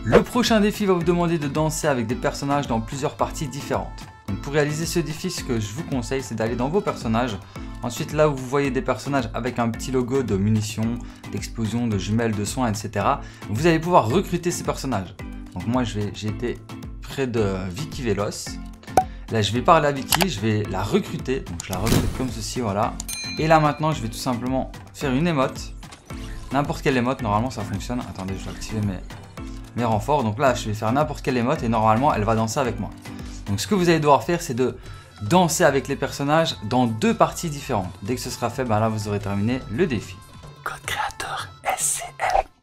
Le prochain défi va vous demander de danser avec des personnages dans plusieurs parties différentes. Donc pour réaliser ce défi, ce que je vous conseille, c'est d'aller dans vos personnages. Ensuite, là où vous voyez des personnages avec un petit logo de munitions, d'explosions, de jumelles, de soins, etc., vous allez pouvoir recruter ces personnages. Donc moi, j'ai été près de Vicky Veloz. Là, je vais parler à Vicky, je vais la recruter. Donc je la recrute comme ceci, voilà. Et là maintenant, je vais tout simplement faire une émote. N'importe quelle émote, normalement ça fonctionne. Attendez, je vais activer mes renforts. Donc là, je vais faire n'importe quelle émote et normalement, elle va danser avec moi. Donc ce que vous allez devoir faire, c'est de danser avec les personnages dans 2 parties différentes. Dès que ce sera fait, ben là, vous aurez terminé le défi. Code créateur SCL.